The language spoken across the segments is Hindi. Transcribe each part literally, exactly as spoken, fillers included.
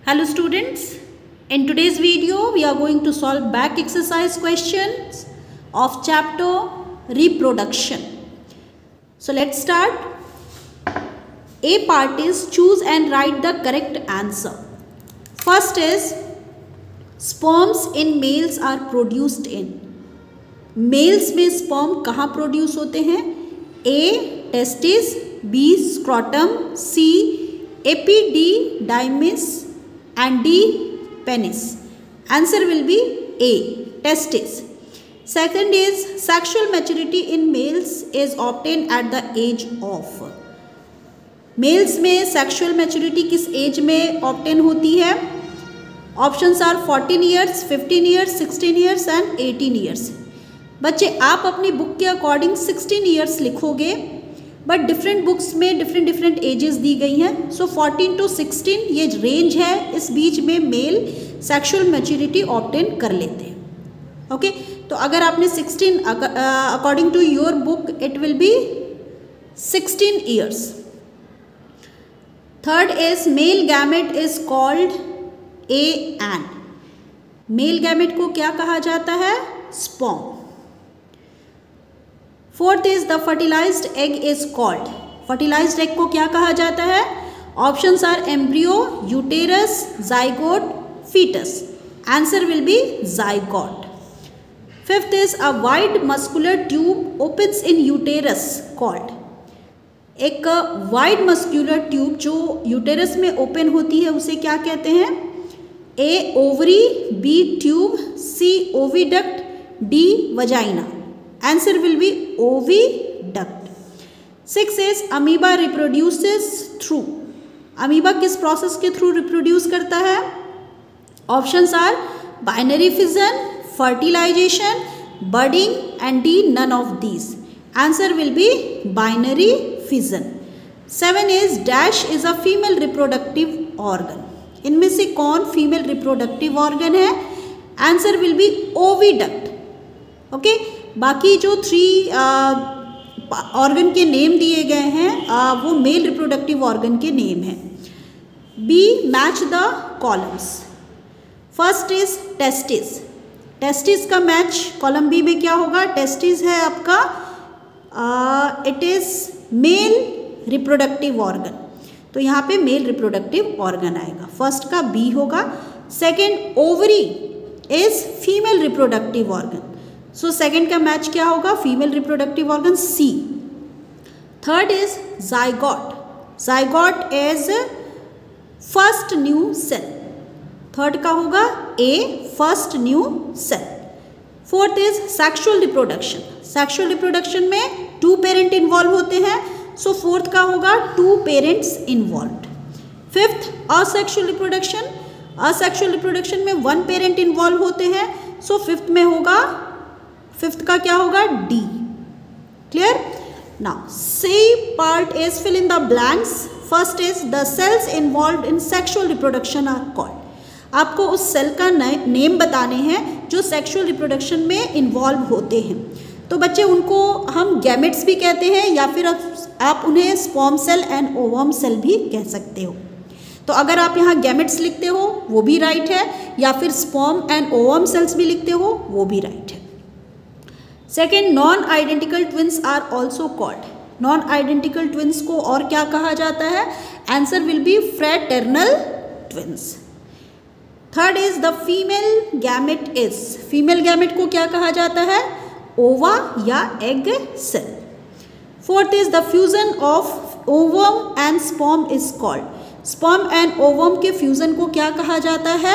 Hello students, in today's video we are going to solve back exercise questions of chapter reproduction. So let's start. A part is choose and write the correct answer. First is sperms in males are produced in. Males में sperm कहाँ produce होते हैं? A testis, B scrotum, C epididymis and D penis. Answer will be A testis. Second is sexual maturity in males is obtained at the age of. Males में sexual maturity किस age में obtain होती है? Options are fourteen years, fifteen years, sixteen years and eighteen years. बच्चे आप अपनी बुक के अकॉर्डिंग सिक्सटीन ईयर्स लिखोगे, बट डिफरेंट बुक्स में डिफरेंट डिफरेंट एजेस दी गई हैं. सो फोर्टीन टू सिक्सटीन ये रेंज है, इस बीच में मेल सेक्सुअल मैच्योरिटी ऑब्टेन कर लेते हैं. Okay okay? तो अगर आपने sixteen according to your book it will be sixteen years. Third is male gamete is called A and. Male gamete को क्या कहा जाता है? Sperm. Fourth is the fertilised egg is called. Fertilised egg को क्या कहा जाता है? Options are embryo, uterus, zygote, foetus. Answer will be zygote. Fifth is a wide muscular tube opens in uterus called. एक वाइड मस्कुलर ट्यूब जो यूटेरस में ओपन होती है उसे क्या कहते हैं? A ovary, B tube, C oviduct, D vagina. Answer will be oviduct. Six is amoeba reproduces through. Amoeba किस प्रोसेस के थ्रू रिप्रोड्यूस करता है? Options are binary fission, fertilisation, budding and D none of these. Answer will be binary fission. Seven is dash is a female reproductive organ. इनमें से कौन फीमेल रिप्रोडक्टिव ऑर्गन है? Answer will be oviduct. Okay, बाकी जो थ्री ऑर्गन के नेम दिए गए हैं आ, वो मेल रिप्रोडक्टिव ऑर्गन के नेम हैं. B match the columns. First is testis. Testis का मैच कॉलम बी में क्या होगा? टेस्टिस है आपका, it is male reproductive organ, तो यहाँ पे मेल रिप्रोडक्टिव ऑर्गन आएगा. फर्स्ट का बी होगा. Second ovary is female reproductive organ, so second का मैच क्या होगा? Female reproductive organ C. Third is zygote. Zygote is first new cell. Third का होगा A first new cell. Fourth is sexual reproduction. Sexual reproduction में टू पेरेंट इन्वॉल्व होते हैं, सो फोर्थ का होगा two parents involved. Fifth asexual reproduction. Asexual reproduction में वन पेरेंट इन्वॉल्व होते हैं, सो फिफ्थ में होगा, फिफ्थ का क्या होगा? D. Clear? Now C part is fill in the blanks. First is the cells involved in sexual reproduction are called. आपको उस सेल का नेम बताने हैं जो सेक्सुअल रिप्रोडक्शन में इन्वॉल्व होते हैं. तो बच्चे उनको हम गैमेट्स भी कहते हैं, या फिर आप उन्हें sperm cell and ovum cell भी कह सकते हो. तो अगर आप यहाँ गैमेट्स लिखते हो वो भी राइट है, या फिर स्पर्म एंड ओवम सेल्स भी लिखते हो वो भी राइट है. Second, non identical twins are also called. Non identical twins को और क्या कहा जाता है? Answer will be fraternal twins. Third is the female gamete is. Female gamete को क्या कहा जाता है? ओवा या egg cell. Fourth is the fusion of ovum and sperm is called. Sperm and ovum के फ्यूजन को क्या कहा जाता है?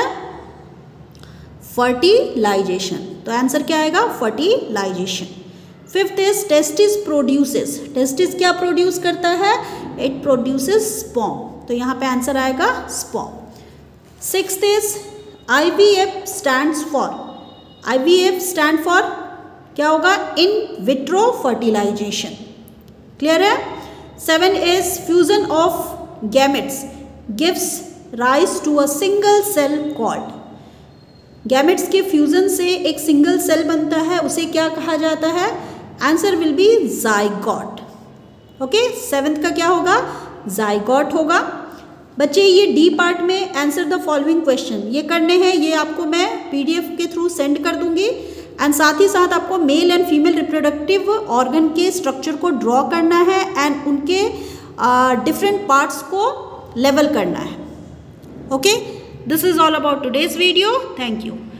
फर्टिलाइजेशन. तो आंसर क्या आएगा? Fertilisation. Fifth is testis produces. Testis क्या प्रोड्यूस करता है? इट प्रोड्यूसेस स्पर्म, तो यहाँ पे आंसर आएगा sperm. Sixth is IVF stands for. IVF stand for क्या होगा? In vitro fertilisation. क्लियर है? Seven is fusion of gametes gives rise to a single cell called. Gametes के फ्यूजन से एक सिंगल सेल बनता है, उसे क्या कहा जाता है? Answer will be zygote. Okay, seventh का क्या होगा? जाइगोट होगा. बच्चे ये डी पार्ट में आंसर द फॉलोइंग क्वेश्चन ये करने हैं, ये आपको मैं पीडीएफ के थ्रू सेंड कर दूंगी। एंड साथ ही साथ आपको male and female reproductive organ के स्ट्रक्चर को ड्रॉ करना है एंड उनके डिफरेंट पार्ट्स को लेवल करना है। Okay, this is all about today's video. Thank you.